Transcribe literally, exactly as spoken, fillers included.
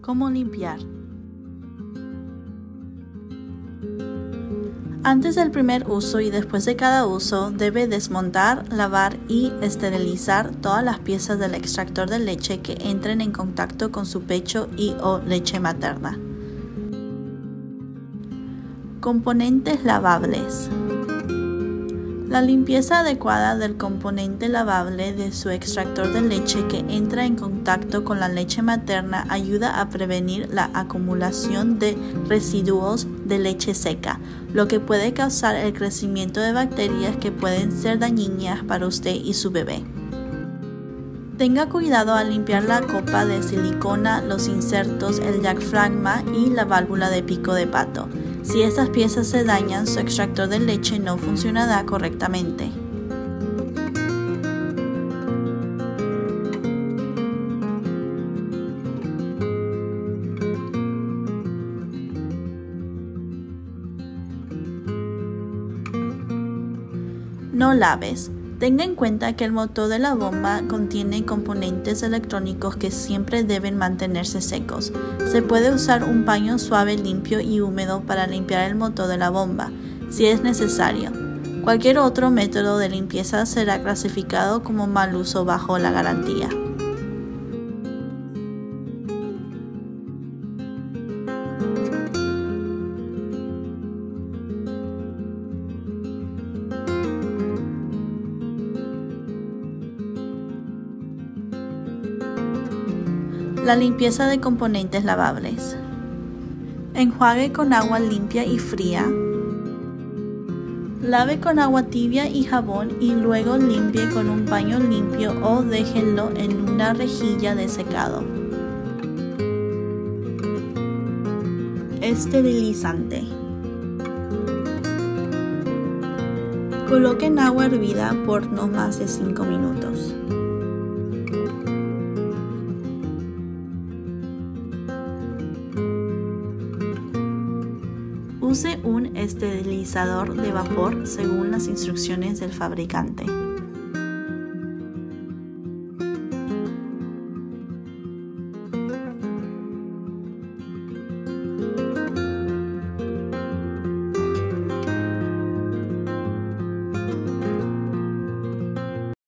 ¿Cómo limpiar? Antes del primer uso y después de cada uso, debe desmontar, lavar y esterilizar todas las piezas del extractor de leche que entren en contacto con su pecho y o leche materna. Componentes lavables. La limpieza adecuada del componente lavable de su extractor de leche que entra en contacto con la leche materna ayuda a prevenir la acumulación de residuos de leche seca, lo que puede causar el crecimiento de bacterias que pueden ser dañinas para usted y su bebé. Tenga cuidado al limpiar la copa de silicona, los insertos, el diafragma y la válvula de pico de pato. Si estas piezas se dañan, su extractor de leche no funcionará correctamente. No laves. Tenga en cuenta que el motor de la bomba contiene componentes electrónicos que siempre deben mantenerse secos. Se puede usar un paño suave, limpio y húmedo para limpiar el motor de la bomba, si es necesario. Cualquier otro método de limpieza será clasificado como mal uso bajo la garantía. La limpieza de componentes lavables. Enjuague con agua limpia y fría. Lave con agua tibia y jabón y luego limpie con un paño limpio o déjenlo en una rejilla de secado. Esterilizante. Coloquen agua hervida por no más de cinco minutos. Use un esterilizador de vapor según las instrucciones del fabricante.